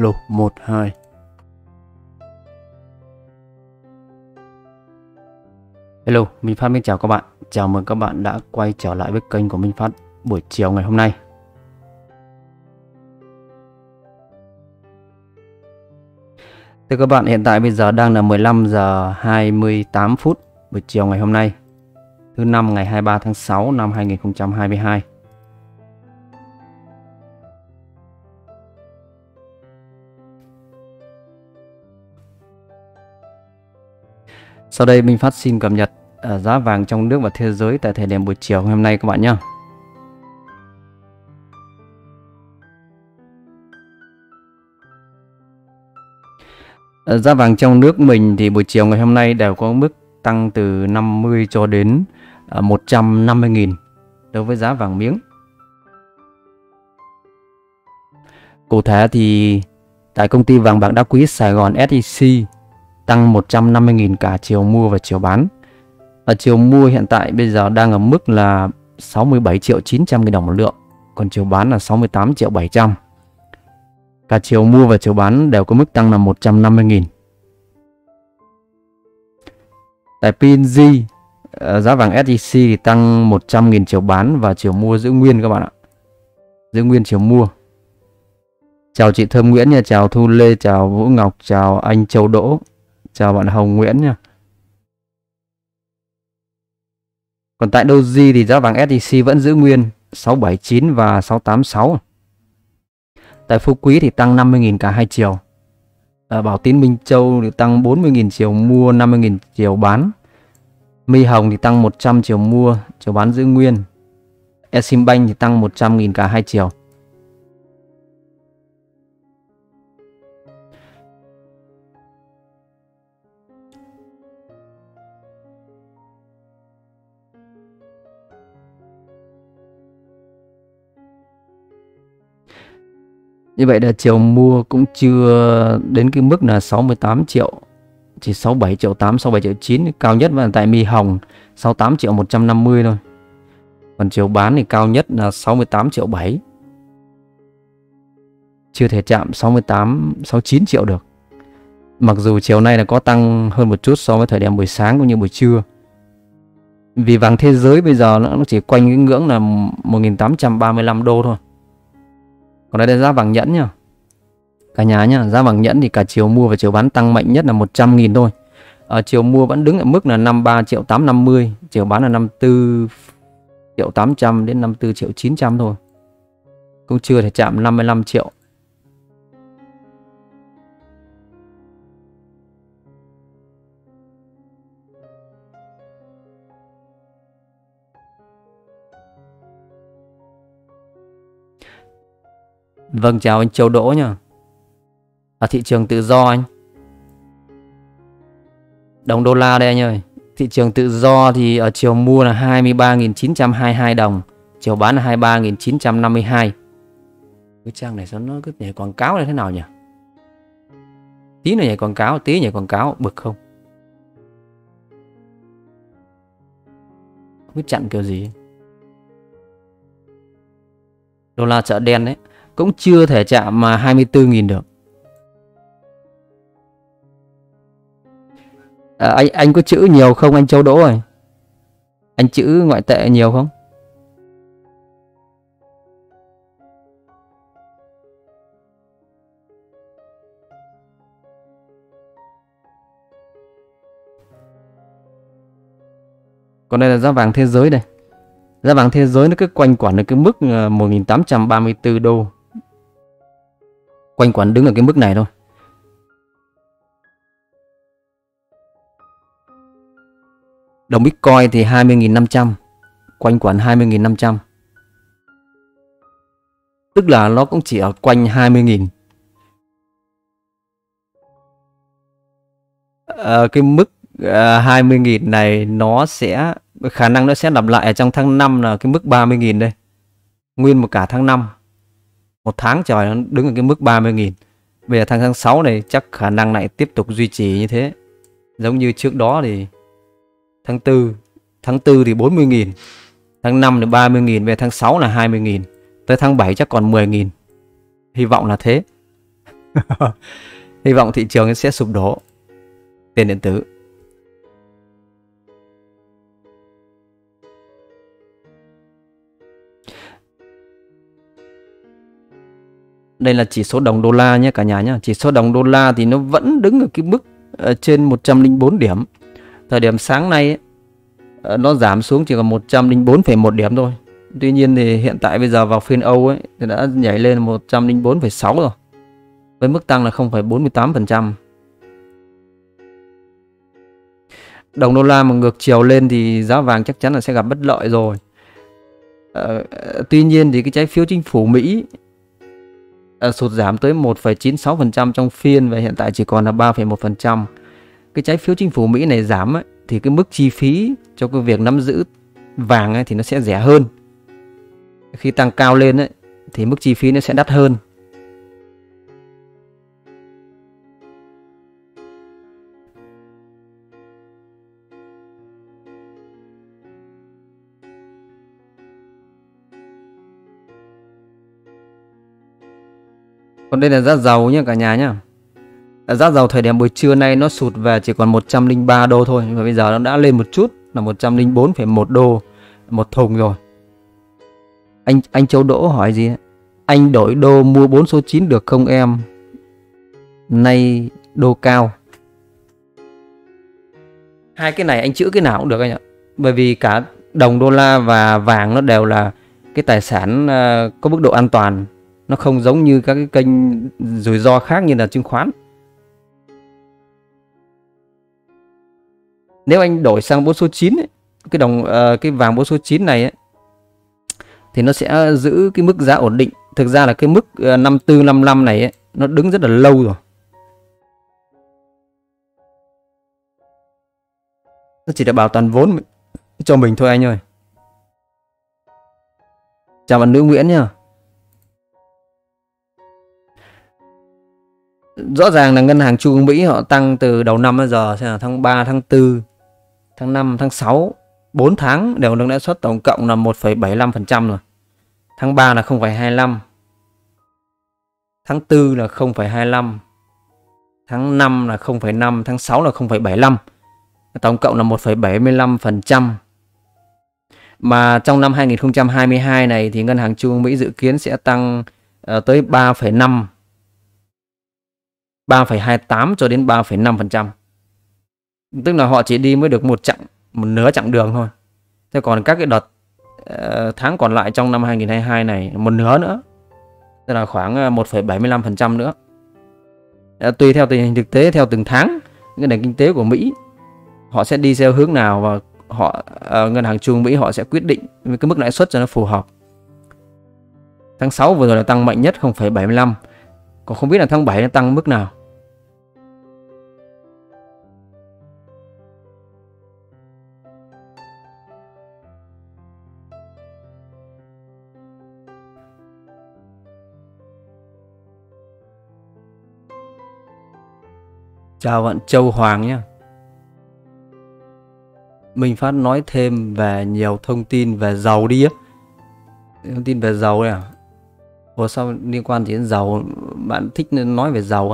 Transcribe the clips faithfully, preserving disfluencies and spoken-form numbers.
Lô một hai. Hello, Minh Phát xin chào các bạn. Chào mừng các bạn đã quay trở lại với kênh của Minh Phát buổi chiều ngày hôm nay. Thưa các bạn, hiện tại bây giờ đang là mười lăm giờ hai mươi tám phút buổi chiều ngày hôm nay, thứ năm ngày hai mươi ba tháng sáu năm hai nghìn không trăm hai mươi hai. Sau đây Minh Phát xin cập nhật uh, giá vàng trong nước và thế giới tại thời điểm buổi chiều ngày hôm nay các bạn nhé. Uh, giá vàng trong nước mình thì buổi chiều ngày hôm nay đều có mức tăng từ năm mươi cho đến uh, một trăm năm mươi nghìn đối với giá vàng miếng. Cụ thể thì tại công ty vàng bạc đá quý Sài Gòn ét i xê tăng một trăm năm mươi nghìn cả chiều mua và chiều bán. Ở chiều mua hiện tại bây giờ đang ở mức là sáu mươi bảy triệu chín trăm nghìn đồng một lượng, còn chiều bán là sáu mươi tám triệu bảy trăm. Cả chiều mua và chiều bán đều có mức tăng là một trăm năm mươi nghìn. Tại pê en giê, giá vàng ét i xê thì tăng một trăm nghìn chiều bán và chiều mua giữ nguyên các bạn ạ. Giữ nguyên chiều mua. Chào chị Thơm Nguyễn nha, chào Thu Lê, chào Vũ Ngọc, chào anh Châu Đỗ, chào bạn Hồng Nguyễn nha. Còn tại Doji thì giá vàng ét i xê vẫn giữ nguyên sáu bảy chín và sáu tám sáu. Tại Phú Quý thì tăng năm mươi nghìn cả hai chiều. À, Bảo Tín Minh Châu thì tăng bốn mươi nghìn chiều mua, năm mươi nghìn chiều bán. My Hồng thì tăng một trăm chiều mua, chiều bán giữ nguyên. Eximbank thì tăng một trăm nghìn cả hai chiều. Như vậy là chiều mua cũng chưa đến cái mức là sáu mươi tám triệu, chỉ sáu mươi bảy triệu tám, sáu mươi bảy triệu chín, cao nhất là tại My Hồng sáu mươi tám triệu một trăm năm mươi thôi. Còn chiều bán thì cao nhất là sáu mươi tám triệu bảy. Chưa thể chạm sáu mươi tám, sáu mươi chín triệu được. Mặc dù chiều nay là có tăng hơn một chút so với thời điểm buổi sáng cũng như buổi trưa. Vì vàng thế giới bây giờ nó chỉ quanh cái ngưỡng là một nghìn tám trăm ba mươi lăm đô thôi. Còn đây là giá vàng nhẫn nha. Cả nhà nhá, giá vàng nhẫn thì cả chiều mua và chiều bán tăng mạnh nhất là một trăm nghìn thôi. Ở chiều mua vẫn đứng ở mức là năm mươi ba triệu tám trăm năm mươi, chiều bán là năm mươi tư triệu tám trăm đến năm mươi tư triệu chín trăm thôi. Cũng chưa thể chạm năm mươi lăm triệu. Vâng, chào anh Châu Đỗ nha. Ở thị trường tự do anh. Đồng đô la đây anh ơi. Thị trường tự do thì ở chiều mua là hai mươi ba nghìn chín trăm hai mươi hai đồng, chiều bán là hai mươi ba nghìn chín trăm năm mươi hai. Cái trang này sao nó cứ nhảy quảng cáo là thế nào nhỉ? Tí nữa nhảy quảng cáo, tí nhảy quảng cáo, bực không? Không biết chặn kiểu gì. Đô la chợ đen đấy, cũng chưa thể chạm mà hai mươi tư nghìn được. À, anh anh có chữ nhiều không anh Châu Đỗ ơi? Anh chữ ngoại tệ nhiều không? Còn đây là giá vàng thế giới đây. Giá vàng thế giới nó cứ quanh quẩn ở cái mức một nghìn tám trăm ba mươi tư đô. Quanh quẩn đứng ở cái mức này thôi. Đồng Bitcoin thì hai mươi nghìn năm trăm, quanh quẩn hai mươi nghìn năm trăm. Tức là nó cũng chỉ ở quanh hai mươi nghìn. À, cái mức à, hai mươi nghìn này nó sẽ khả năng nó sẽ lặp lại ở trong tháng năm là cái mức ba mươi nghìn đây. Nguyên một cả tháng năm. Một tháng trời nó đứng ở cái mức ba mươi nghìn. Bây giờ tháng tháng sáu này chắc khả năng lại tiếp tục duy trì như thế. Giống như trước đó thì tháng tư, tháng tư thì bốn mươi nghìn, tháng năm là ba mươi nghìn, về tháng sáu là hai mươi nghìn, tới tháng bảy chắc còn mười nghìn. Hy vọng là thế. Hy vọng thị trường sẽ sụp đổ tiền điện tử. Đây là chỉ số đồng đô la nhé cả nhà nhé. Chỉ số đồng đô la thì nó vẫn đứng ở cái mức uh, trên một trăm lẻ bốn điểm. Thời điểm sáng nay ấy, uh, nó giảm xuống chỉ còn một trăm lẻ bốn phẩy một điểm thôi. Tuy nhiên thì hiện tại bây giờ vào phiên Âu ấy thì đã nhảy lên một trăm lẻ bốn phẩy sáu rồi, với mức tăng là không phẩy bốn mươi tám phần trăm. Đồng đô la mà ngược chiều lên thì giá vàng chắc chắn là sẽ gặp bất lợi rồi. Uh, tuy nhiên thì cái trái phiếu chính phủ Mỹ uh, sụt giảm tới một phẩy chín mươi sáu phần trăm trong phiên và hiện tại chỉ còn là ba phẩy một phần trăm. Cái trái phiếu chính phủ Mỹ này giảm ấy, thì cái mức chi phí cho cái việc nắm giữ vàng ấy, thì nó sẽ rẻ hơn. Khi tăng cao lên ấy, thì mức chi phí nó sẽ đắt hơn. Còn đây là giá dầu nhé cả nhà nhé. Giá dầu thời điểm buổi trưa nay nó sụt về chỉ còn một trăm lẻ ba đô thôi. Và bây giờ nó đã lên một chút là một trăm lẻ bốn phẩy một đô một thùng rồi. Anh anh Châu Đỗ hỏi gì? Anh đổi đô mua bốn số chín được không em? Nay đô cao. Hai cái này anh chữa cái nào cũng được anh ạ. Bởi vì cả đồng đô la và vàng nó đều là cái tài sản uh, có mức độ an toàn. Nó không giống như các cái kênh rủi ro khác như là chứng khoán. Nếu anh đổi sang bốn số chín ấy, cái đồng uh, cái vàng bốn số chín này ấy, thì nó sẽ giữ cái mức giá ổn định. Thực ra là cái mức uh, năm tư năm lăm này ấy, nó đứng rất là lâu rồi. Nó chỉ để bảo toàn vốn cho mình thôi anh ơi. Chào bạn nữ Nguyễn nhá. Rõ ràng là ngân hàng trung ương Mỹ họ tăng từ đầu năm đến giờ, sẽ là tháng ba, tháng tư, tháng năm, tháng sáu, bốn tháng đều nâng lãi suất tổng cộng là một phẩy bảy mươi lăm phần trăm rồi. Tháng ba là không phẩy hai mươi lăm, tháng tư là không phẩy hai mươi lăm, tháng năm là không phẩy năm, tháng sáu là không phẩy bảy mươi lăm. Tổng cộng là một phẩy bảy mươi lăm phần trăm. Mà trong năm hai nghìn không trăm hai mươi hai này thì ngân hàng trung ương Mỹ dự kiến sẽ tăng uh, tới ba phẩy năm, ba phẩy hai mươi tám cho đến ba phẩy năm phần trăm. Tức là họ chỉ đi mới được một chặng, một nửa chặng đường thôi. Thế còn các cái đợt uh, tháng còn lại trong năm hai nghìn không trăm hai mươi hai này một nửa nữa, tức là khoảng một phẩy bảy mươi lăm phần trăm nữa. Uh, tùy theo tình hình thực tế, theo từng tháng cái nền kinh tế của Mỹ họ sẽ đi theo hướng nào, và họ uh, ngân hàng trung ương Mỹ họ sẽ quyết định với cái mức lãi suất cho nó phù hợp. Tháng sáu vừa rồi là tăng mạnh nhất không phẩy bảy mươi lăm. Còn không biết là tháng bảy nó tăng mức nào. Chào bạn Châu Hoàng nhé. Mình Phát nói thêm về nhiều thông tin về dầu đi á. Thông tin về dầu này à? Ủa sao liên quan đến dầu? Bạn thích nói về dầu á?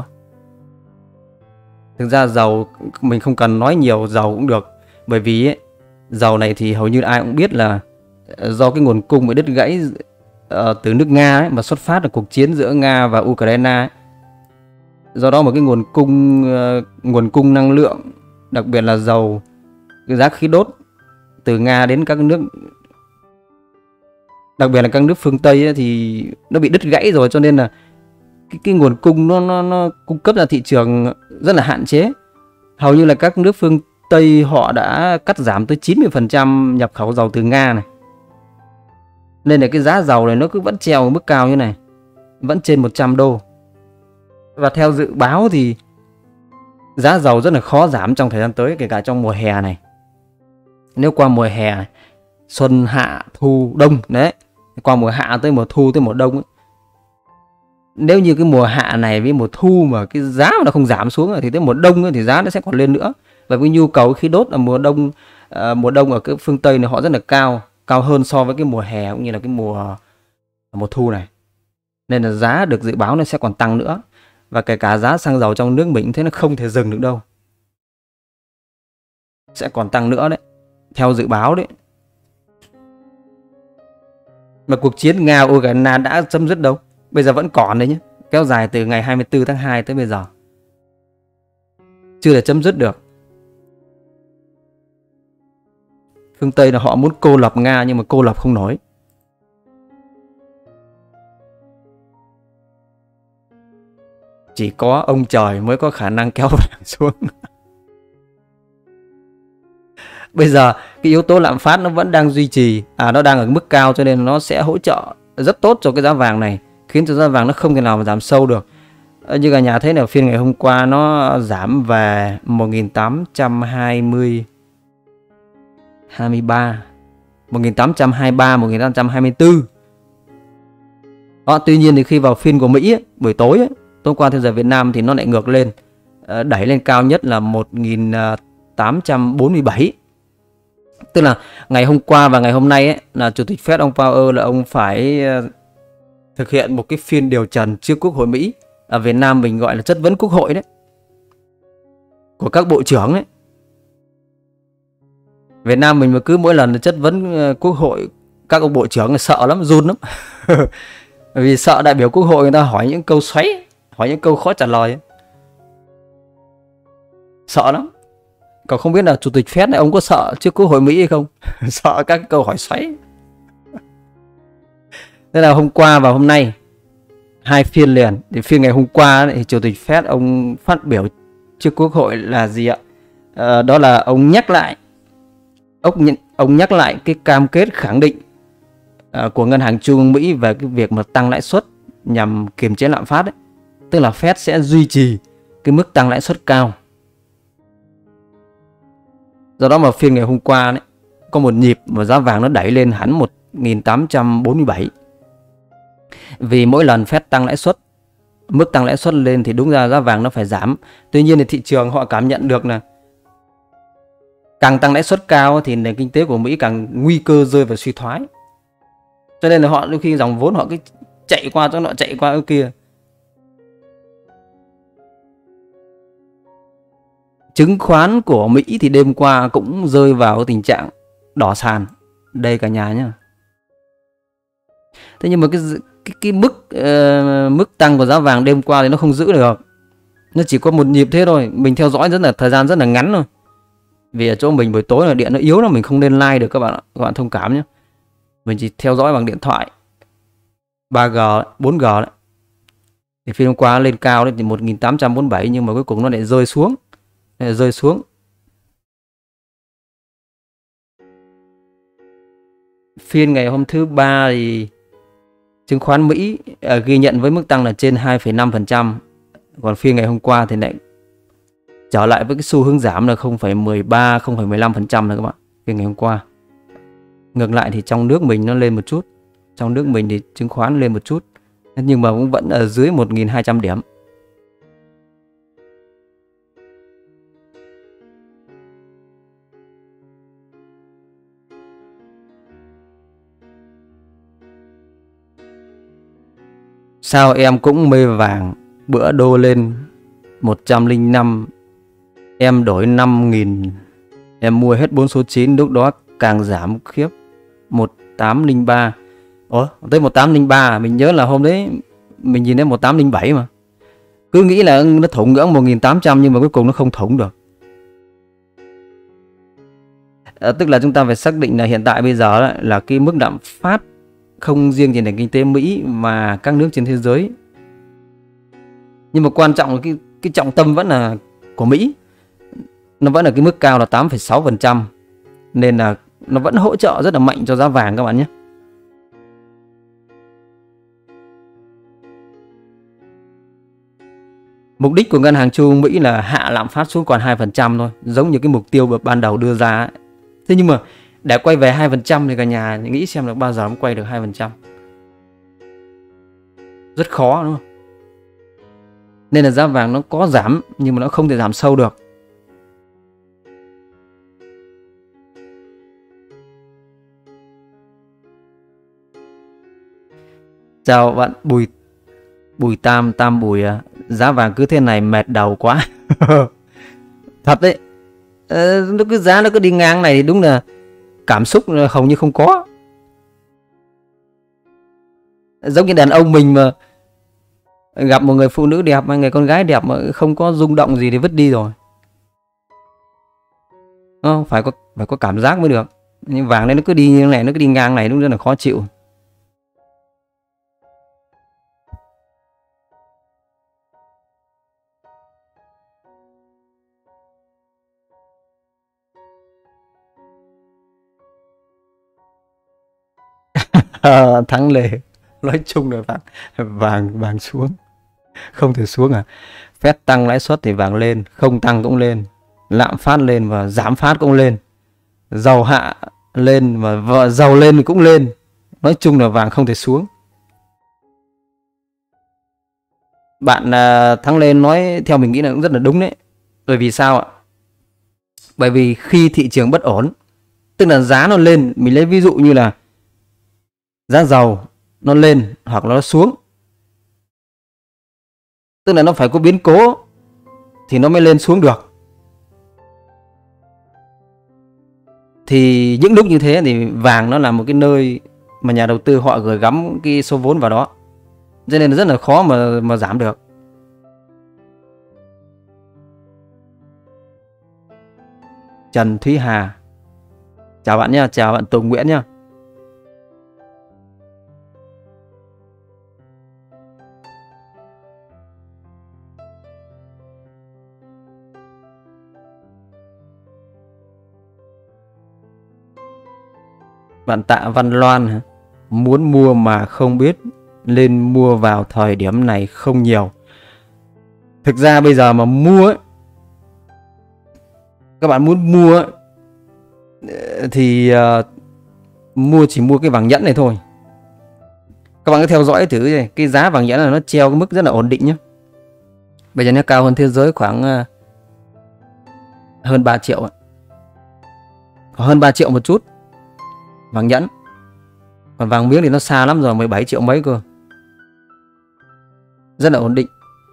Thực ra dầu mình không cần nói nhiều dầu cũng được. Bởi vì ấy, dầu này thì hầu như ai cũng biết là do cái nguồn cung bị đứt gãy uh, từ nước Nga ấy, mà xuất phát từ cuộc chiến giữa Nga và Ukraine ấy. Do đó mà cái nguồn cung uh, nguồn cung năng lượng, đặc biệt là dầu, cái giá khí đốt từ Nga đến các nước, đặc biệt là các nước phương Tây ấy, thì nó bị đứt gãy rồi, cho nên là cái, cái nguồn cung nó, nó nó cung cấp ra thị trường rất là hạn chế. Hầu như là các nước phương Tây họ đã cắt giảm tới chín mươi phần trăm nhập khẩu dầu từ Nga này. Nên là cái giá dầu này nó cứ vẫn treo ở mức cao như này, vẫn trên một trăm đô. Và theo dự báo thì giá dầu rất là khó giảm trong thời gian tới, kể cả trong mùa hè này. Nếu qua mùa hè này, xuân, hạ, thu, đông đấy, qua mùa hạ tới mùa thu tới mùa đông ấy. Nếu như cái mùa hạ này với mùa thu mà cái giá nó không giảm xuống thì tới mùa đông ấy, thì giá nó sẽ còn lên nữa. Và cái nhu cầu khí đốt ở mùa đông uh, mùa đông ở cái phương Tây này họ rất là cao, cao hơn so với cái mùa hè cũng như là cái mùa mùa thu này. Nên là giá được dự báo nó sẽ còn tăng nữa. Và kể cả giá xăng dầu trong nước mình thế nó không thể dừng được đâu. Sẽ còn tăng nữa đấy, theo dự báo đấy. Mà cuộc chiến Nga-Ukraine đã chấm dứt đâu. Bây giờ vẫn còn đấy nhé. Kéo dài từ ngày hai mươi tư tháng hai tới bây giờ. Chưa thể chấm dứt được. Phương Tây là họ muốn cô lập Nga nhưng mà cô lập không nổi. Chỉ có ông trời mới có khả năng kéo vàng xuống. Bây giờ cái yếu tố lạm phát nó vẫn đang duy trì, à nó đang ở mức cao, cho nên nó sẽ hỗ trợ rất tốt cho cái giá vàng này, khiến cho giá vàng nó không thể nào mà giảm sâu được. Như cả nhà thấy là phiên ngày hôm qua nó giảm về một nghìn tám trăm hai mươi hai mươi ba, một nghìn tám trăm hai mươi ba, một nghìn tám trăm hai mươi tư. Đó, tuy nhiên thì khi vào phiên của Mỹ ấy, buổi tối ấy, tối qua theo giờ Việt Nam thì nó lại ngược lên, đẩy lên cao nhất là một nghìn tám trăm bốn mươi bảy. Tức là ngày hôm qua và ngày hôm nay ấy, là Chủ tịch Fed ông Powell là ông phải thực hiện một cái phiên điều trần trước Quốc hội Mỹ. Ở Việt Nam mình gọi là chất vấn Quốc hội đấy, của các bộ trưởng ấy. Việt Nam mình mà cứ mỗi lần chất vấn Quốc hội, các ông bộ trưởng là sợ lắm, run lắm. Bởi vì sợ đại biểu Quốc hội người ta hỏi những câu xoáy, hỏi những câu khó trả lời ấy. Sợ lắm. Còn không biết là Chủ tịch Fed này ông có sợ trước Quốc hội Mỹ hay không? Sợ các câu hỏi xoáy. Thế là hôm qua và hôm nay hai phiên liền. Thì phiên ngày hôm qua thì Chủ tịch Fed ông phát biểu trước Quốc hội là gì ạ? À, đó là ông nhắc lại ông, ông nhắc lại cái cam kết khẳng định uh, của Ngân hàng Trung ương Mỹ về cái việc mà tăng lãi suất nhằm kiềm chế lạm phát ấy. Tức là Fed sẽ duy trì cái mức tăng lãi suất cao. Do đó mà phiên ngày hôm qua đấy, có một nhịp mà giá vàng nó đẩy lên hẳn một nghìn tám trăm bốn mươi bảy. Vì mỗi lần Fed tăng lãi suất, mức tăng lãi suất lên thì đúng ra giá vàng nó phải giảm. Tuy nhiên thì thị trường họ cảm nhận được là càng tăng lãi suất cao thì nền kinh tế của Mỹ càng nguy cơ rơi vào suy thoái. Cho nên là họ đôi khi dòng vốn họ cứ chạy qua chỗ nọ, chạy qua chỗ kia. Chứng khoán của Mỹ thì đêm qua cũng rơi vào tình trạng đỏ sàn. Đây cả nhà nhé. Thế nhưng mà cái cái, cái mức uh, mức tăng của giá vàng đêm qua thì nó không giữ được. Nó chỉ có một nhịp thế thôi. Mình theo dõi rất là thời gian rất là ngắn thôi. Vì ở chỗ mình buổi tối là điện nó yếu lắm, mình không nên like được các bạn ạ. Các bạn thông cảm nhé. Mình chỉ theo dõi bằng điện thoại ba G, bốn G đấy. Thì phiên hôm qua lên cao đấy thì một nghìn tám trăm bốn mươi bảy, nhưng mà cuối cùng nó lại rơi xuống. Lại rơi xuống. Phiên ngày hôm thứ ba thì chứng khoán Mỹ uh, ghi nhận với mức tăng là trên hai phẩy năm phần trăm. Còn phiên ngày hôm qua thì lại trở lại với cái xu hướng giảm là không phẩy mười ba, không phẩy mười lăm phần trăm rồi các bạn. Phiên ngày hôm qua. Ngược lại thì trong nước mình nó lên một chút. Trong nước mình thì chứng khoán lên một chút, nhưng mà cũng vẫn ở dưới một nghìn hai trăm điểm. Sao em cũng mê vàng, bữa đô lên một trăm lẻ năm, em đổi năm nghìn, em mua hết bốn số chín, lúc đó càng giảm khiếp, một tám không ba. Ủa, tới một tám không ba, mình nhớ là hôm đấy mình nhìn thấy một tám không bảy mà. Cứ nghĩ là nó thủng ngưỡng một nghìn tám trăm nhưng mà cuối cùng nó không thủng được. À, tức là chúng ta phải xác định là hiện tại bây giờ là cái mức lạm phát không riêng chỉ nền kinh tế Mỹ mà các nước trên thế giới. Nhưng mà quan trọng là cái, cái trọng tâm vẫn là của Mỹ. Nó vẫn là cái mức cao là tám phẩy sáu phần trăm. Nên là nó vẫn hỗ trợ rất là mạnh cho giá vàng các bạn nhé. Mục đích của Ngân hàng Trung ương Mỹ là hạ lạm phát xuống còn hai phần trăm thôi, giống như cái mục tiêu ban đầu đưa ra ấy. Thế nhưng mà để quay về hai phần trăm thì cả nhà nghĩ xem được bao giờ nó quay được hai phần trăm. Rất khó đúng không? Nên là giá vàng nó có giảm nhưng mà nó không thể giảm sâu được. Chào bạn Bùi Bùi Tam Tam Bùi à. Giá vàng cứ thế này mệt đầu quá. Thật đấy. Ờ, nó cứ giá nó cứ đi ngang này thì đúng là cảm xúc hầu như không có. Giống như đàn ông mình mà gặp một người phụ nữ đẹp hay người con gái đẹp mà không có rung động gì thì vứt đi rồi. Không, phải có phải có cảm giác mới được. Nhưng vàng đấy nó cứ đi như này, nó cứ đi ngang này đúng rất là khó chịu. À, Thắng Lê nói chung là vàng vàng vàng xuống, không thể xuống à. Fed tăng lãi suất thì vàng lên, không tăng cũng lên, lạm phát lên và giảm phát cũng lên, dầu hạ lên và dầu lên thì cũng lên. Nói chung là vàng không thể xuống. Bạn à, Thắng Lên nói theo mình nghĩ là cũng rất là đúng đấy. Bởi vì sao ạ? Bởi vì khi thị trường bất ổn, tức là giá nó lên, mình lấy ví dụ như là giá dầu nó lên hoặc nó xuống, tức là nó phải có biến cố thì nó mới lên xuống được. Thì những lúc như thế thì vàng nó là một cái nơi mà nhà đầu tư họ gửi gắm cái số vốn vào đó, cho nên là rất là khó mà mà giảm được. Trần Thúy Hà, chào bạn nhé, chào bạn Tùng Nguyễn nhé. Bạn Tạ Văn Loan, muốn mua mà không biết nên mua vào thời điểm này không nhiều. Thực ra bây giờ mà mua ấy, các bạn muốn mua ấy, thì uh, mua chỉ mua cái vàng nhẫn này thôi. Các bạn cứ theo dõi thử này, cái giá vàng nhẫn là nó treo cái mức rất là ổn định nhé. Bây giờ nó cao hơn thế giới khoảng uh, hơn ba triệu ấy. Hơn ba triệu một chút vàng nhẫn. Còn vàng miếng thì nó xa lắm rồi, mười bảy triệu mấy cơ. Rất là ổn định.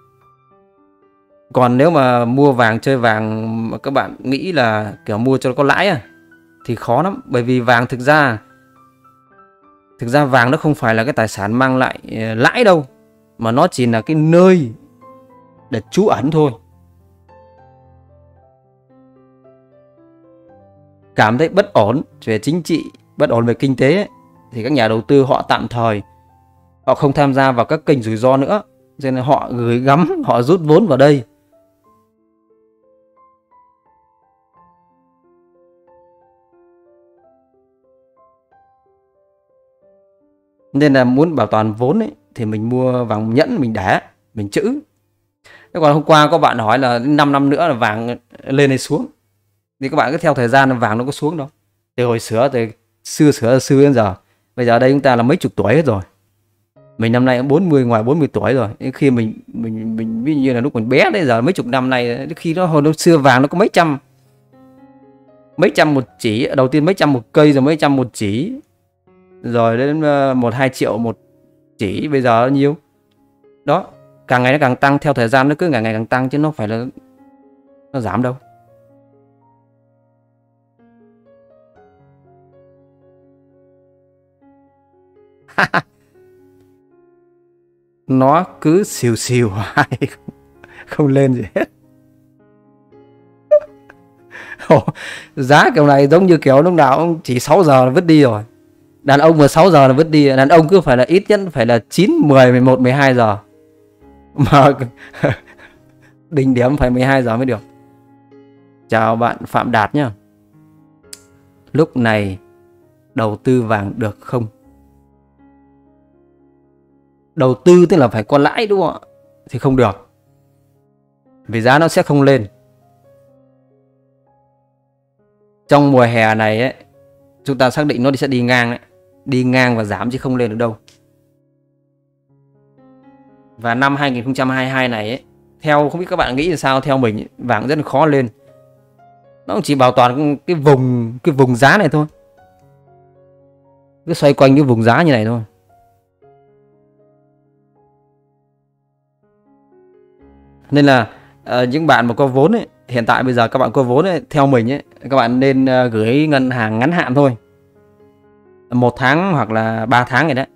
Còn nếu mà mua vàng chơi vàng mà các bạn nghĩ là kiểu mua cho nó có lãi à, thì khó lắm. Bởi vì vàng thực ra Thực ra vàng nó không phải là cái tài sản mang lại lãi đâu, mà nó chỉ là cái nơi để trú ẩn thôi. Cảm thấy bất ổn về chính trị, bất ổn về kinh tế ấy, thì các nhà đầu tư họ tạm thời họ không tham gia vào các kênh rủi ro nữa, cho nên họ gửi gắm, họ rút vốn vào đây. Nên là muốn bảo toàn vốn ấy, thì mình mua vàng nhẫn mình để, mình trữ. Thế còn hôm qua có bạn hỏi là năm năm nữa là vàng lên hay xuống, thì các bạn cứ theo thời gian là vàng nó có xuống đâu. Từ hồi xưa, từ xưa xưa xưa đến giờ, bây giờ đây chúng ta là mấy chục tuổi hết rồi. Mình năm nay cũng bốn mươi, ngoài bốn mươi tuổi rồi. Khi mình mình mình ví như là lúc mình bé đấy, giờ mấy chục năm nay, khi đó hồi nó xưa vàng nó có mấy trăm mấy trăm một chỉ, đầu tiên mấy trăm một cây, rồi mấy trăm một chỉ, rồi đến một hai triệu một chỉ, bây giờ nhiêu đó. Càng ngày nó càng tăng, theo thời gian nó cứ ngày ngày càng tăng, chứ nó phải là nó giảm đâu. Nó cứ xìu xìu hoài, không lên gì hết. Giá kiểu này giống như kiểu lúc nào chỉ sáu giờ là vứt đi rồi. Đàn ông mà sáu giờ là vứt đi. Đàn ông cứ phải là ít nhất phải là chín, mười, mười một, mười hai giờ. Mà đỉnh điểm phải mười hai giờ mới được. Chào bạn Phạm Đạt nhá. Lúc này đầu tư vàng được không? Đầu tư tức là phải có lãi đúng không ạ? Thì không được, vì giá nó sẽ không lên. Trong mùa hè này ấy, chúng ta xác định nó sẽ đi ngang ấy. Đi ngang và giảm chứ không lên được đâu. Và năm hai nghìn không trăm hai mươi hai này ấy, theo không biết các bạn nghĩ là sao, theo mình vàng rất là khó lên. Nó chỉ bảo toàn cái vùng cái vùng giá này thôi, cứ xoay quanh cái vùng giá như này thôi. Nên là uh, những bạn mà có vốn ấy, hiện tại bây giờ các bạn có vốn ấy, theo mình ấy, các bạn nên uh, gửi ngân hàng ngắn hạn thôi, một tháng hoặc là ba tháng rồi đấy.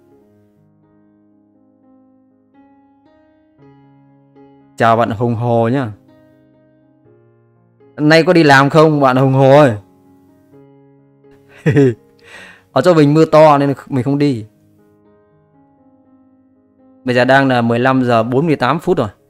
Chào bạn Hùng Hồ nhá. Nay có đi làm không bạn Hùng Hồ ơi? Ở chỗ mình mưa to nên mình không đi. Bây giờ đang là mười lăm giờ bốn mươi tám phút rồi.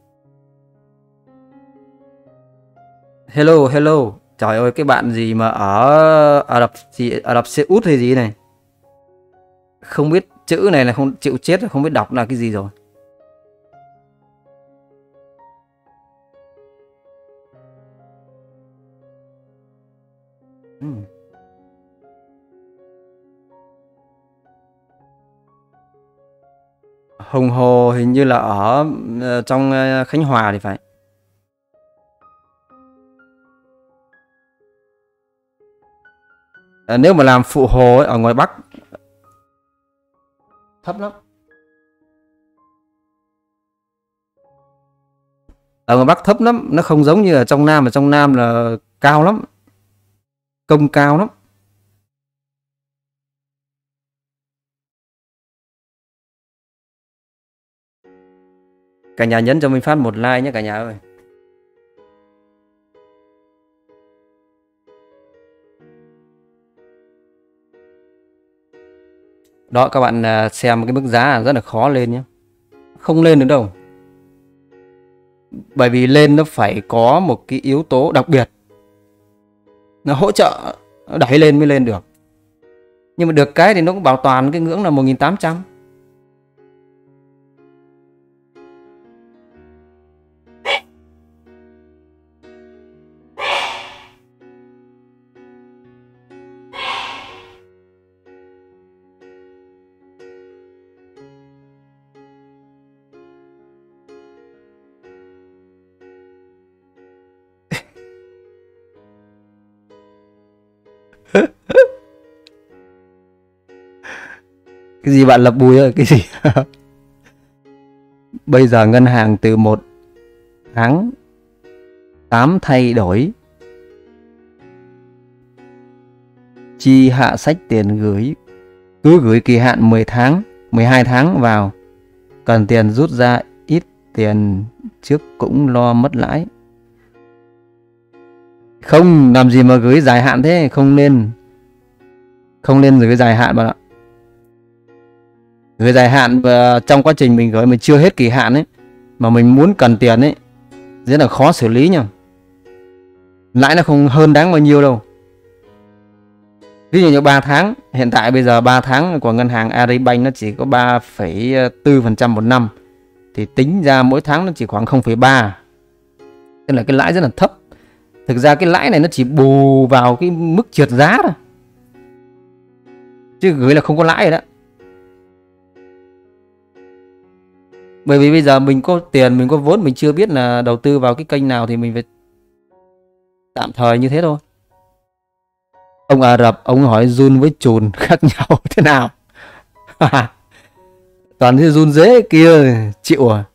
Hello, hello. Trời ơi, cái bạn gì mà ở Ả Rập gì Ả Rập Xê Út hay gì này. Không biết chữ này là không chịu chết rồi, không biết đọc là cái gì rồi. Ừ. Hùng Hồ hình như là ở uh, trong uh, Khánh Hòa thì phải. À, nếu mà làm phụ hồ ấy, ở ngoài Bắc thấp lắm. Ở ngoài Bắc thấp lắm, nó không giống như ở trong Nam, ở trong Nam là cao lắm. Công cao lắm. Cả nhà nhấn cho mình phát một like nhé cả nhà ơi. Đó các bạn xem cái mức giá rất là khó lên nhé. Không lên được đâu. Bởi vì lên nó phải có một cái yếu tố đặc biệt, nó hỗ trợ, nó đẩy lên mới lên được. Nhưng mà được cái thì nó cũng bảo toàn cái ngưỡng là một nghìn tám trăm. Cái gì bạn Lập Bùi ơi, cái gì? Bây giờ ngân hàng từ một tháng tám thay đổi, chi hạ sách tiền gửi, cứ gửi kỳ hạn mười tháng, mười hai tháng vào, cần tiền rút ra ít tiền trước cũng lo mất lãi. Không, làm gì mà gửi dài hạn thế, không nên. Không nên gửi dài hạn bạn ạ. Gửi dài hạn và trong quá trình mình gửi mình chưa hết kỳ hạn ấy, mà mình muốn cần tiền ấy, rất là khó xử lý nha. Lãi nó không hơn đáng bao nhiêu đâu. Ví dụ như ba tháng, hiện tại bây giờ ba tháng của ngân hàng Agribank nó chỉ có ba phẩy bốn phần trăm một năm. Thì tính ra mỗi tháng nó chỉ khoảng không phẩy ba. Tức là cái lãi rất là thấp. Thực ra cái lãi này nó chỉ bù vào cái mức trượt giá thôi. Chứ gửi là không có lãi rồi đó. Bởi vì bây giờ mình có tiền, mình có vốn, mình chưa biết là đầu tư vào cái kênh nào thì mình phải tạm thời như thế thôi. Ông Ả Rập, ông hỏi run với chùn khác nhau thế nào? Toàn cái run dế kia chịu à?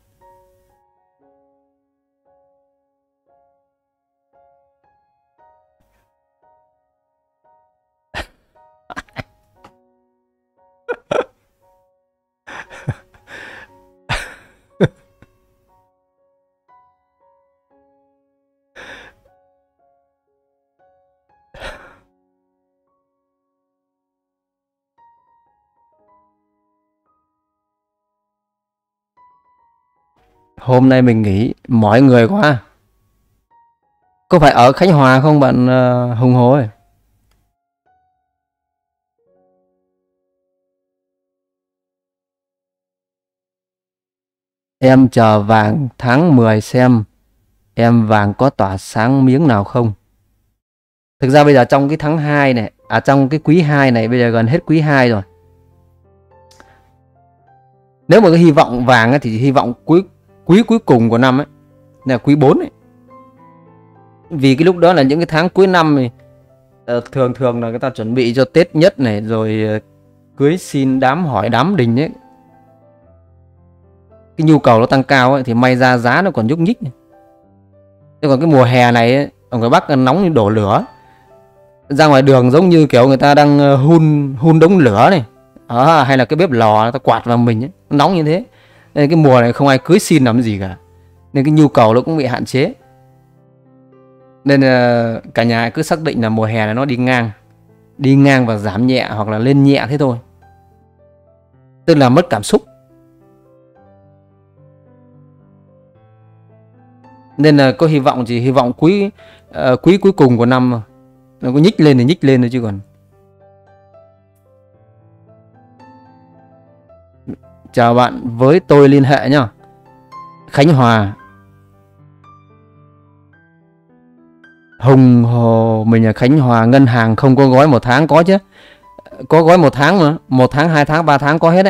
Hôm nay mình nghỉ, mỏi người quá. Có phải ở Khánh Hòa không bạn uh, Hùng Hồ ơi? Em chờ vàng tháng mười xem em vàng có tỏa sáng miếng nào không. Thực ra bây giờ trong cái tháng hai này, à trong cái quý hai này, bây giờ gần hết quý hai rồi. Nếu mà cái hy vọng vàng ấy, thì hy vọng quý quý cuối cùng của năm ấy, là quý bốn ấy. Vì cái lúc đó là những cái tháng cuối năm này, uh, thường thường là người ta chuẩn bị cho Tết nhất này, rồi uh, cưới xin đám hỏi đám đình ấy. cái nhu cầu nó tăng cao ấy, thì may ra giá nó còn nhúc nhích. Thế còn cái mùa hè này ấy, ở ngoài Bắc nóng như đổ lửa, ra ngoài đường giống như kiểu người ta đang hun hun đống lửa này, à, hay là cái bếp lò người ta quạt vào mình ấy, nóng như thế. Nên cái mùa này không ai cưới xin làm gì cả, nên cái nhu cầu nó cũng bị hạn chế. Nên uh, cả nhà cứ xác định là mùa hè này nó đi ngang, đi ngang và giảm nhẹ hoặc là lên nhẹ thế thôi, tức là mất cảm xúc. Nên là có hy vọng, chỉ hy vọng quý uh, quý cuối cùng của năm nó có nhích lên thì nhích lên thôi chứ còn. Chào bạn với tôi liên hệ nhá. Khánh Hòa. Hùng Hồ, mình ở Khánh Hòa, ngân hàng không có gói một tháng. Có chứ, có gói một tháng mà, một tháng, hai tháng, ba tháng có hết đấy.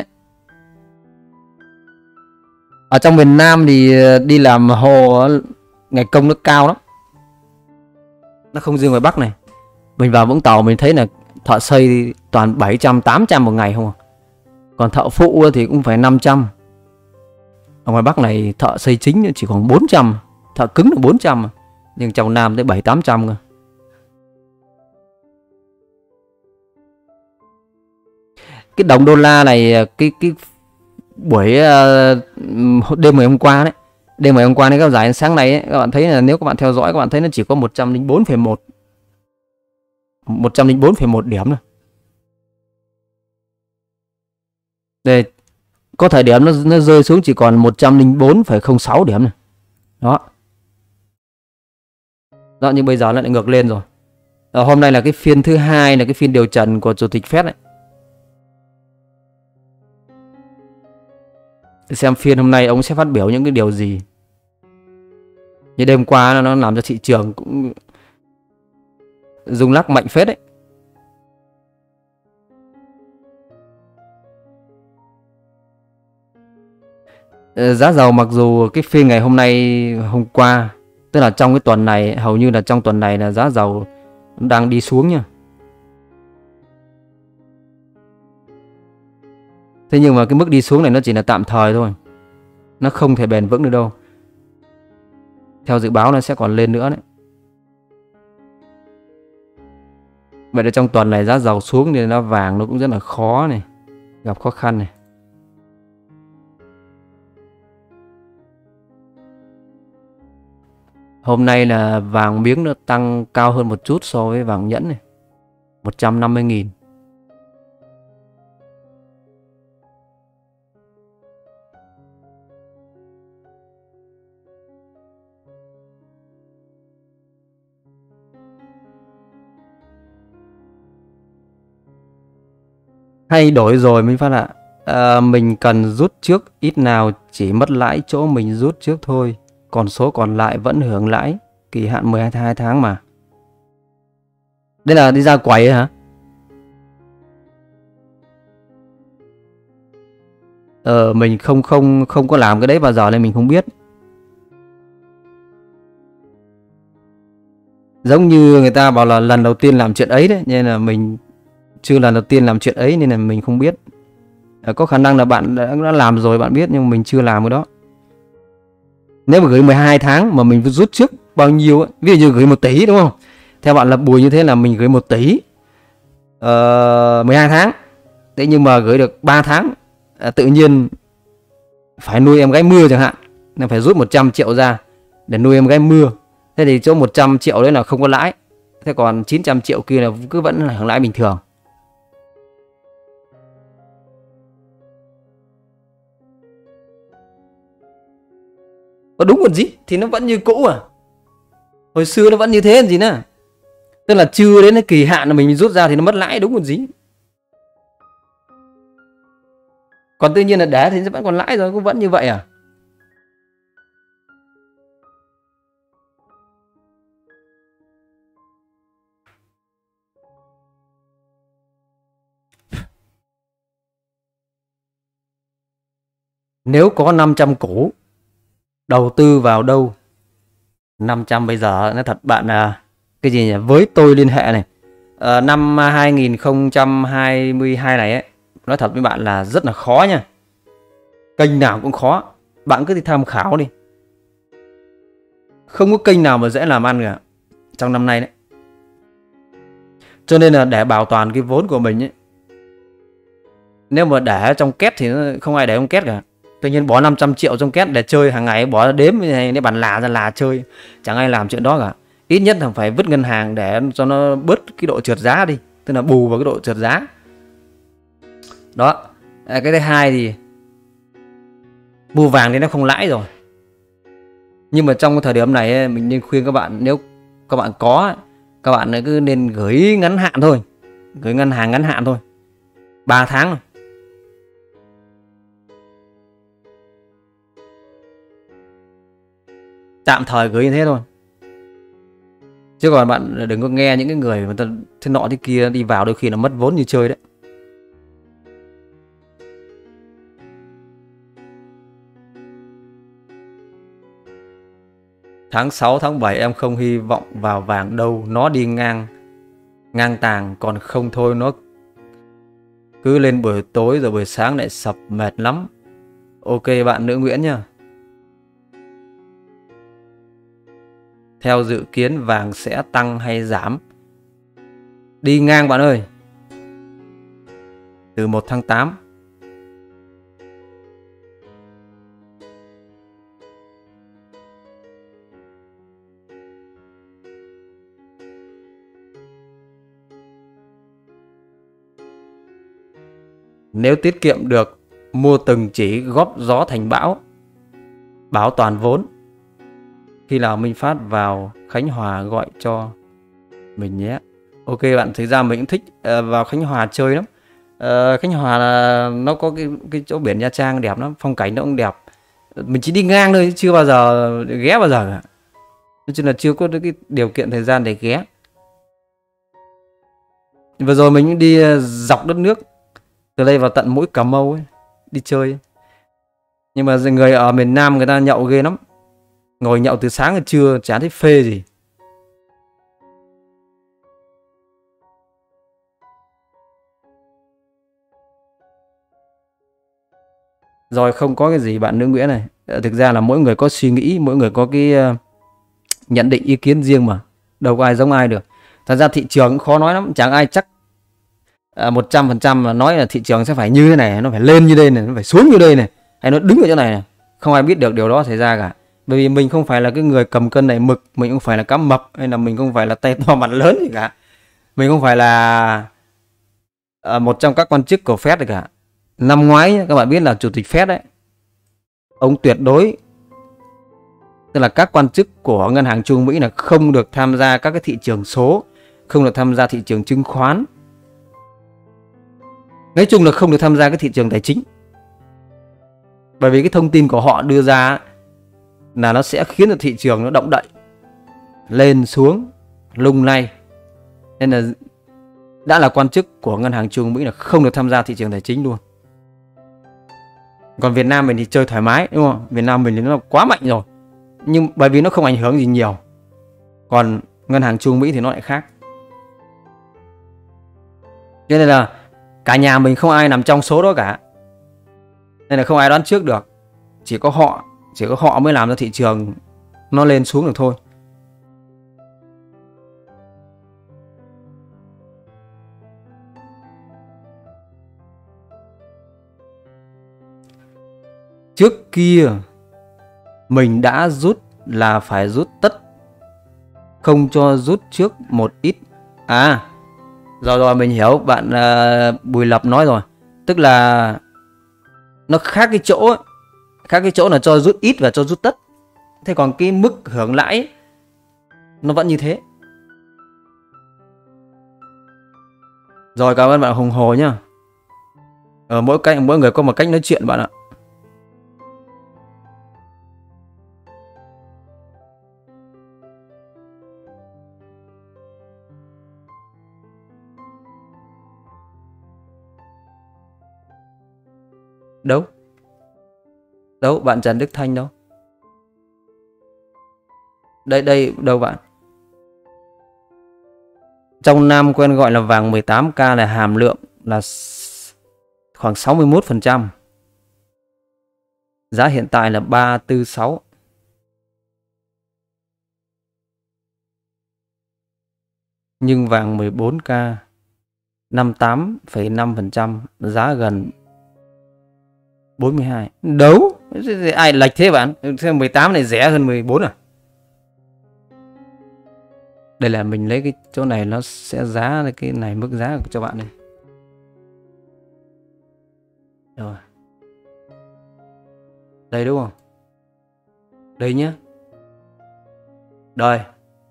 Ở trong miền Nam thì đi làm hồ ngày công nó cao lắm, nó không riêng ngoài Bắc này. Mình vào Vũng Tàu mình thấy là thợ xây toàn bảy trăm, tám trăm một ngày không à. Còn thợ phụ thì cũng phải năm trăm. Ở ngoài Bắc này thợ xây chính chỉ khoảng bốn trăm, thợ cứng là bốn trăm, nhưng trong Nam tới bảy tám trăm cơ. Cái đồng đô la này, cái cái buổi uh, đêm ngày hôm qua đấy, đêm ngày hôm qua đấy, các giải sáng nay ấy, các bạn thấy là nếu các bạn theo dõi các bạn thấy nó chỉ có một trăm lẻ bốn phẩy một, một trăm lẻ bốn phẩy một điểm rồi. Đây, có thời điểm nó nó rơi xuống chỉ còn một trăm lẻ bốn phẩy không sáu điểm này. Đó. Đó, nhưng bây giờ nó lại ngược lên rồi. Ở hôm nay là cái phiên thứ hai, là cái phiên điều trần của Chủ tịch Fed ấy. Để xem phiên hôm nay ông sẽ phát biểu những cái điều gì. Như đêm qua nó làm cho thị trường cũng rung lắc mạnh phết đấy. Giá dầu mặc dù cái phiên ngày hôm nay, hôm qua, tức là trong cái tuần này, hầu như là trong tuần này là giá dầu đang đi xuống nha. Thế nhưng mà cái mức đi xuống này nó chỉ là tạm thời thôi, nó không thể bền vững được đâu. Theo dự báo nó sẽ còn lên nữa đấy. Vậy là trong tuần này giá dầu xuống thì nó vàng nó cũng rất là khó này, gặp khó khăn này. Hôm nay là vàng miếng nó tăng cao hơn một chút so với vàng nhẫn này, một trăm năm mươi nghìn. Thay đổi rồi Minh Phát ạ. À, mình cần rút trước, ít nào chỉ mất lãi chỗ mình rút trước thôi, còn số còn lại vẫn hưởng lãi, kỳ hạn mười hai tháng mà. Đây là đi ra quầy hả? Ờ, mình không không không có làm cái đấy bao giờ nên mình không biết. Giống như người ta bảo là lần đầu tiên làm chuyện ấy đấy, nên là mình chưa lần đầu tiên làm chuyện ấy nên là mình không biết. À, có khả năng là bạn đã, đã làm rồi bạn biết, nhưng mình chưa làm cái đó. Nếu mà gửi mười hai tháng mà mình rút trước bao nhiêu ấy, ví dụ như gửi một tỷ đúng không? Theo bạn là Bùi như thế là mình gửi một tỷ uh, mười hai tháng. Thế nhưng mà gửi được ba tháng, à, tự nhiên phải nuôi em gái mưa chẳng hạn, nên phải rút một trăm triệu ra để nuôi em gái mưa. Thế thì chỗ một trăm triệu đấy là không có lãi. Thế còn chín trăm triệu kia là cứ vẫn là hưởng lãi bình thường. Có đúng còn gì, thì nó vẫn như cũ à. Hồi xưa nó vẫn như thế làm gì nữa. Tức là chưa đến cái kỳ hạn là mình rút ra thì nó mất lãi, đúng còn gì. Còn tự nhiên là để thì nó vẫn còn lãi rồi, cũng vẫn như vậy à. Nếu có năm trăm củ, đầu tư vào đâu? năm trăm bây giờ nói thật bạn là cái gì nhỉ? Với tôi liên hệ này, à, năm hai nghìn không trăm hai mươi hai này ấy, nói thật với bạn là rất là khó nha. Kênh nào cũng khó. Bạn cứ đi tham khảo đi. Không có kênh nào mà dễ làm ăn cả trong năm nay đấy. Cho nên là để bảo toàn cái vốn của mình ấy, nếu mà để trong két thì không ai để trong két cả. Tuy nhiên bỏ năm trăm triệu trong két để chơi hàng ngày, bỏ đếm này để bàn là ra là chơi, chẳng ai làm chuyện đó cả. Ít nhất là phải vứt ngân hàng để cho nó bớt cái độ trượt giá đi, tức là bù vào cái độ trượt giá. Đó. Cái thứ hai thì mua vàng thì nó không lãi rồi. Nhưng mà trong cái thời điểm này ấy, mình nên khuyên các bạn, nếu các bạn có, các bạn cứ nên gửi ngắn hạn thôi, gửi ngân hàng ngắn hạn thôi, ba tháng thôi. Tạm thời gửi như thế thôi. Chứ còn bạn đừng có nghe những cái người mà ta thế nọ thế kia đi vào, đôi khi là mất vốn như chơi đấy. Tháng sáu, tháng bảy em không hy vọng vào vàng đâu, nó đi ngang ngang tàng, còn không thôi nó cứ lên buổi tối rồi buổi sáng lại sập, mệt lắm. Ok bạn nữ Nguyễn nha. Theo dự kiến vàng sẽ tăng hay giảm? Đi ngang bạn ơi. Từ một tháng tám. Nếu tiết kiệm được, mua từng chỉ góp gió thành bão, bảo toàn vốn. Khi nào Minh Phát vào Khánh Hòa gọi cho mình nhé. Ok bạn, thực ra mình cũng thích uh, vào Khánh Hòa chơi lắm. uh, Khánh Hòa là nó có cái, cái chỗ biển Nha Trang đẹp lắm, phong cảnh nó cũng đẹp. Mình chỉ đi ngang thôi, chưa bao giờ ghé bao giờ cả. Nói chung là chưa có cái điều kiện thời gian để ghé. Vừa rồi mình đi dọc đất nước, từ đây vào tận mũi Cà Mau ấy, đi chơi. Nhưng mà người ở miền Nam người ta nhậu ghê lắm, ngồi nhậu từ sáng đến trưa chả thấy phê gì. Rồi không có cái gì bạn nữ Nguyễn này. Thực ra là mỗi người có suy nghĩ, mỗi người có cái uh, nhận định ý kiến riêng mà, đâu có ai giống ai được. Thật ra thị trường cũng khó nói lắm, chẳng ai chắc một trăm phần trăm là nói là thị trường sẽ phải như thế này, nó phải lên như đây này, nó phải xuống như đây này, hay nó đứng ở chỗ này này. Không ai biết được điều đó xảy ra cả. Bởi vì mình không phải là cái người cầm cân này mực, mình không phải là cá mập, hay là mình không phải là tay to mặt lớn gì cả. Mình không phải là uh, một trong các quan chức của Fed cả. Năm ngoái các bạn biết là chủ tịch Fed đấy, ông tuyệt đối, tức là các quan chức của ngân hàng trung Mỹ là không được tham gia các cái thị trường số, không được tham gia thị trường chứng khoán, nói chung là không được tham gia cái thị trường tài chính. Bởi vì cái thông tin của họ đưa ra là nó sẽ khiến cho thị trường nó động đậy, lên xuống, lung lay. Nên là đã là quan chức của ngân hàng trung Mỹ là không được tham gia thị trường tài chính luôn. Còn Việt Nam mình thì chơi thoải mái, đúng không? Việt Nam mình thì nó quá mạnh rồi, nhưng bởi vì nó không ảnh hưởng gì nhiều. Còn ngân hàng trung Mỹ thì nó lại khác. Cho nên là cả nhà mình không ai nằm trong số đó cả, nên là không ai đoán trước được. Chỉ có họ, chỉ có họ mới làm cho thị trường nó lên xuống được thôi. Trước kia mình đã rút là phải rút tất, không cho rút trước một ít. À, rồi rồi mình hiểu bạn uh, Bùi Lập nói rồi. Tức là nó khác cái chỗ ấy. Khác cái chỗ là cho rút ít và cho rút tất. Thế còn cái mức hưởng lãi ấy, nó vẫn như thế. Rồi cảm ơn bạn Hồng Hồ nhá. Ở mỗi cách, mỗi người có một cách nói chuyện bạn ạ. Đâu? Đâu, bạn Trần Đức Thanh đâu? Đây, đây, đâu bạn? Trong Nam quen gọi là vàng mười tám K là hàm lượng là khoảng sáu mươi mốt phần trăm. Giá hiện tại là ba tư sáu. Nhưng vàng mười bốn K năm mươi tám phẩy năm phần trăm, giá gần bốn mươi hai. Đấu, ai lệch thế bạn? mười tám này rẻ hơn mười bốn à? Đây là mình lấy cái chỗ này nó sẽ giá cái này, mức giá cho bạn này. Rồi. Đây đúng không? Đây nhé. Rồi.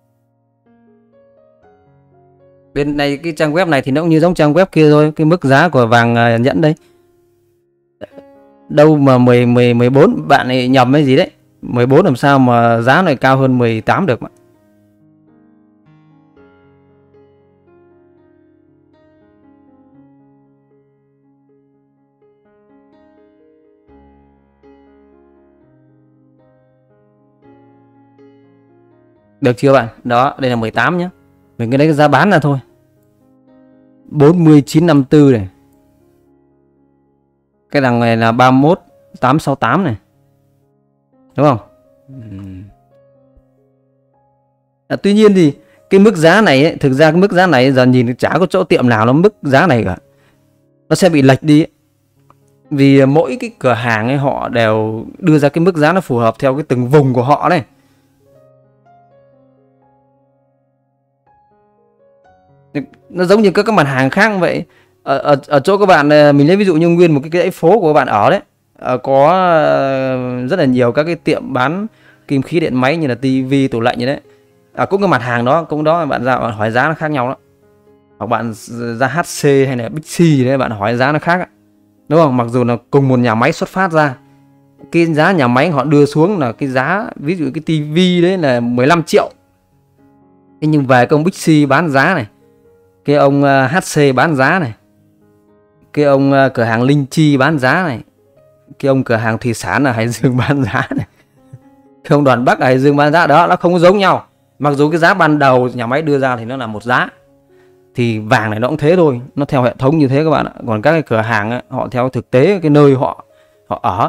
Bên này cái trang web này thì nó cũng như giống trang web kia thôi, cái mức giá của vàng nhẫn đây. Đâu mà mười mười mười bốn bạn này nhầm cái gì đấy. mười bốn làm sao mà giá này cao hơn mười tám được mà. Được chưa bạn? Đó, đây là mười tám nhé. Mình cái đấy cái giá bán là thôi. bốn mươi chín năm mươi tư này. Cái đằng này là ba mươi mốt tám sáu tám này. Đúng không? À, tuy nhiên thì cái mức giá này ấy, thực ra cái mức giá này giờ nhìn chả có chỗ tiệm nào nó mức giá này cả. Nó sẽ bị lệch đi ấy. Vì mỗi cái cửa hàng ấy họ đều đưa ra cái mức giá nó phù hợp theo cái từng vùng của họ này. Nó giống như các cái mặt hàng khác vậy. Ở, ở, ở chỗ các bạn, mình lấy ví dụ như nguyên một cái dãy phố của các bạn ở đấy, có rất là nhiều các cái tiệm bán kim khí điện máy như là tivi, tủ lạnh như đấy. À, cũng cái mặt hàng đó, cũng đó bạn ra bạn hỏi giá nó khác nhau đó. Hoặc bạn ra hát xê hay là Big C gì đấy bạn hỏi giá nó khác, đúng không? Mặc dù là cùng một nhà máy xuất phát ra, cái giá nhà máy họ đưa xuống là cái giá, ví dụ cái tivi đấy là mười lăm triệu. Thế nhưng về cái ông Big C bán giá này, cái ông hát xê bán giá này, cái ông cửa hàng Linh Chi bán giá này, cái ông cửa hàng thủy sản ở Hải Dương bán giá này, cái ông Đoàn Bắc ở Hải Dương bán giá đó, nó không có giống nhau. Mặc dù cái giá ban đầu nhà máy đưa ra thì nó là một giá, thì vàng này nó cũng thế thôi, nó theo hệ thống như thế các bạn ạ. Còn các cái cửa hàng ấy, họ theo thực tế cái nơi họ họ ở.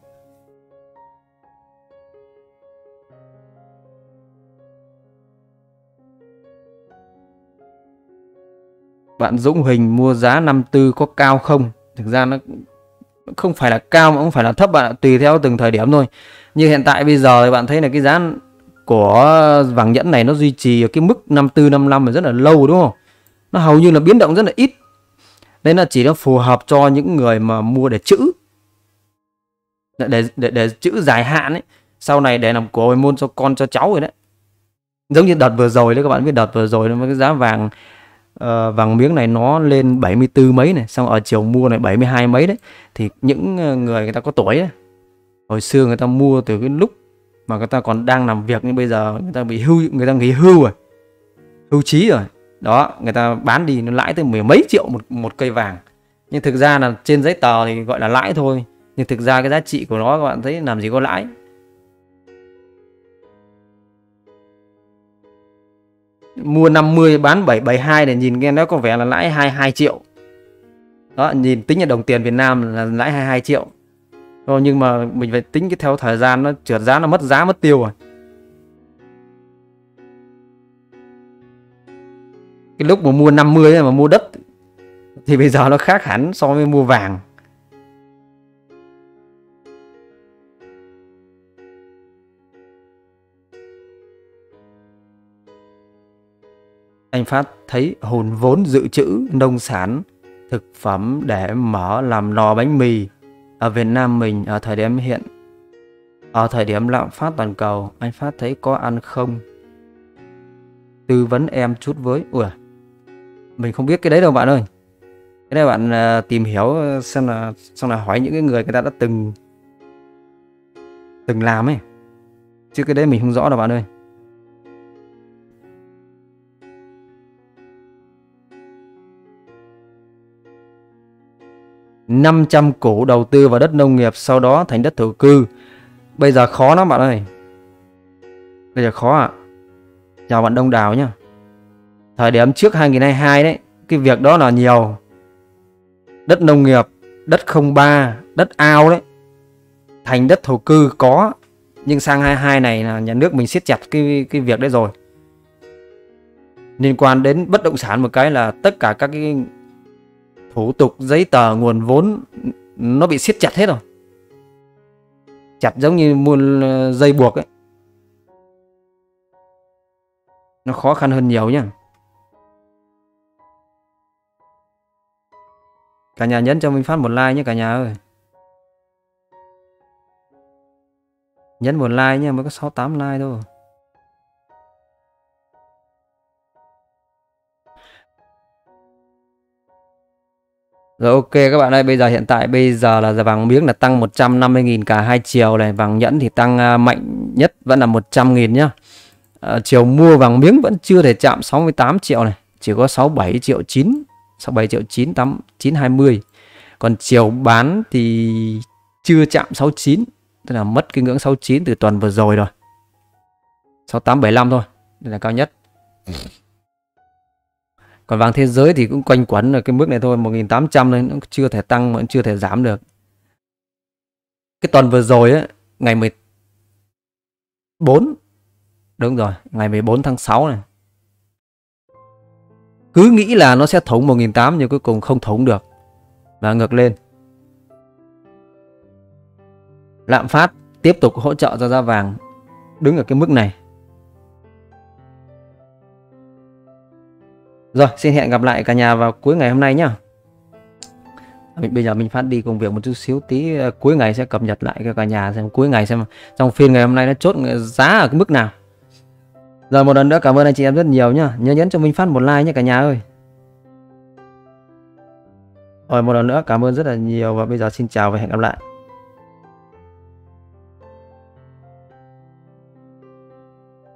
Bạn Dũng Huỳnh mua giá năm mươi tư có cao không? Thực ra nó không phải là cao mà cũng phải là thấp bạn ạ, tùy theo từng thời điểm thôi. Như hiện tại bây giờ thì bạn thấy là cái giá của vàng nhẫn này nó duy trì ở cái mức năm mươi tư năm mươi lăm rất là lâu, đúng không? Nó hầu như là biến động rất là ít. Nên là chỉ nó phù hợp cho những người mà mua để trữ, để để để, để trữ dài hạn ấy, sau này để làm của hồi môn cho con cho cháu rồi đấy. Giống như đợt vừa rồi đấy, các bạn biết đợt vừa rồi cái giá vàng uh, vàng miếng này nó lên bảy mươi tư mấy này, xong ở chiều mua này bảy mươi hai mấy đấy. Thì những người người ta có tuổi ấy, hồi xưa người ta mua từ cái lúc mà người ta còn đang làm việc, nhưng bây giờ người ta bị hưu, người ta nghỉ hưu rồi, hưu trí rồi đó, người ta bán đi nó lãi tới mười mấy triệu một một cây vàng. Nhưng thực ra là trên giấy tờ thì gọi là lãi thôi, nhưng thực ra cái giá trị của nó các bạn thấy làm gì có lãi. Mua năm mươi bán bảy bảy hai để nhìn nghe nó có vẻ là lãi hai mươi hai triệu đó, nhìn tính là đồng tiền Việt Nam là lãi hai mươi hai triệu. Rồi, nhưng mà mình phải tính cái theo thời gian nó trượt giá, nó mất giá mất tiêu rồi. Cái lúc mà mua năm mươi mà mua đất thì bây giờ nó khác hẳn so với mua vàng. Anh Phát thấy hùn vốn dự trữ nông sản, thực phẩm để mở làm lò bánh mì ở Việt Nam mình ở thời điểm hiện, ở thời điểm lạm phát toàn cầu, anh Phát thấy có ăn không? Tư vấn em chút với. Ui, mình không biết cái đấy đâu bạn ơi. Cái này bạn uh, tìm hiểu xem là xong là hỏi những cái người người ta đã từng từng làm ấy, chứ cái đấy mình không rõ đâu bạn ơi. năm trăm củ đầu tư vào đất nông nghiệp, sau đó thành đất thổ cư. Bây giờ khó lắm bạn ơi. Bây giờ khó ạ. À. Chào bạn Đông Đào nhá. Thời điểm trước hai nghìn không trăm hai mươi hai đấy, cái việc đó là nhiều. Đất nông nghiệp, đất không ba, đất ao đấy. Thành đất thổ cư có, nhưng sang hai mươi hai này là nhà nước mình siết chặt cái cái việc đấy rồi. Liên quan đến bất động sản một cái là tất cả các cái thủ tục, giấy tờ, nguồn vốn nó bị siết chặt hết rồi. Chặt giống như muôn dây buộc ấy. Nó khó khăn hơn nhiều nhá. Cả nhà nhấn cho mình phát một like nhé cả nhà ơi. Nhấn một like nhé, mới có sáu tám like thôi. Rồi ok các bạn ơi, bây giờ hiện tại bây giờ là giờ vàng miếng là tăng một trăm năm mươi nghìn cả hai chiều này, vàng nhẫn thì tăng mạnh nhất vẫn là một trăm nghìn nhá. À, chiều mua vàng miếng vẫn chưa thể chạm sáu mươi tám triệu này, chỉ có sáu mươi bảy triệu chín, sáu mươi bảy triệu chín, tám chín hai mươi. Còn chiều bán thì chưa chạm sáu mươi chín, tức là mất cái ngưỡng sáu mươi chín từ tuần vừa rồi rồi. sáu tám bảy lăm thôi, đây là cao nhất. Còn vàng thế giới thì cũng quanh quẩn ở cái mức này thôi, một nghìn tám trăm thôi, nó chưa thể tăng, vẫn chưa thể giảm được. Cái tuần vừa rồi ấy, ngày mười bốn, đúng rồi, ngày mười bốn tháng sáu này, cứ nghĩ là nó sẽ thủng một nghìn tám trăm nhưng cuối cùng không thủng được và ngược lên. Lạm phát tiếp tục hỗ trợ cho giá vàng đứng ở cái mức này. Rồi, xin hẹn gặp lại cả nhà vào cuối ngày hôm nay nhá. Bây giờ mình phát đi công việc một chút xíu, tí cuối ngày sẽ cập nhật lại cho cả nhà xem cuối ngày xem trong phiên ngày hôm nay nó chốt giá ở cái mức nào. Rồi một lần nữa cảm ơn anh chị em rất nhiều nhá. Nhớ nhấn cho mình phát một like nhé cả nhà ơi. Rồi một lần nữa cảm ơn rất là nhiều và bây giờ xin chào và hẹn gặp lại.